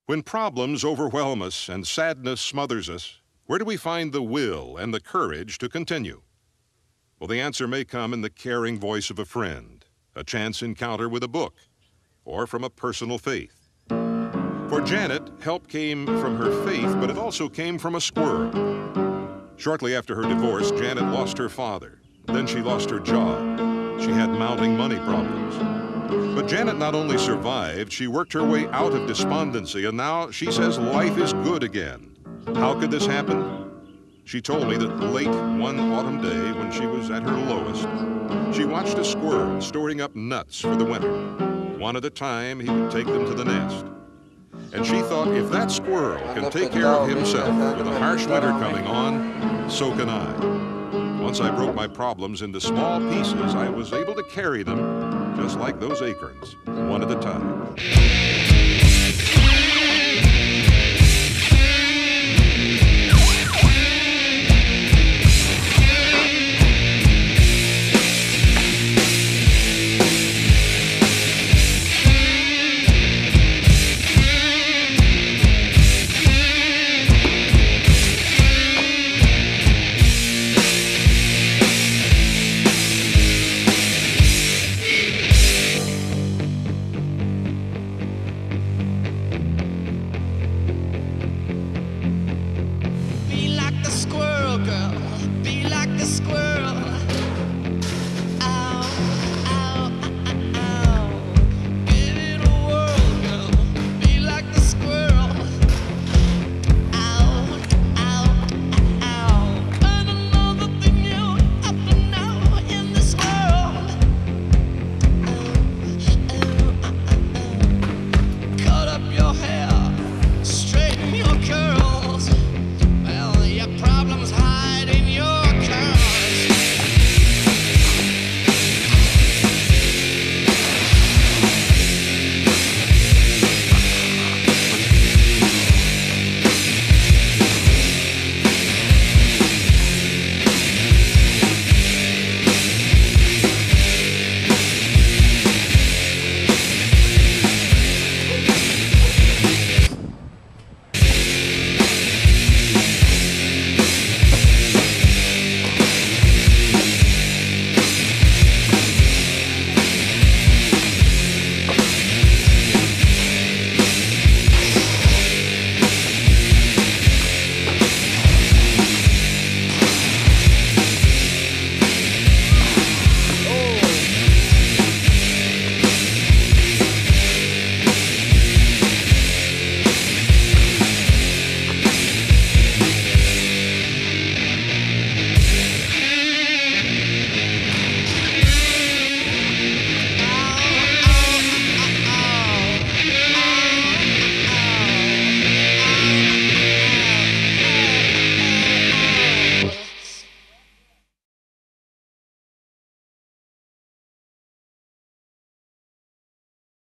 When problems overwhelm us and sadness smothers us, where do we find the will and the courage to continue? Well, the answer may come in the caring voice of a friend, a chance encounter with a book, or from a personal faith. For Janet, help came from her faith, but it also came from a squirrel. Shortly after her divorce, Janet lost her father. Then she lost her job. She had mounting money problems. But Janet not only survived, she worked her way out of despondency, and now she says life is good again. How could this happen? She told me that late one autumn day when she was at her lowest, she watched a squirrel storing up nuts for the winter. One at a time, he would take them to the nest. And she thought, if that squirrel can take care of himself with a harsh winter coming on, so can I. Once I broke my problems into small pieces, I was able to carry them just like those acorns, one at a time.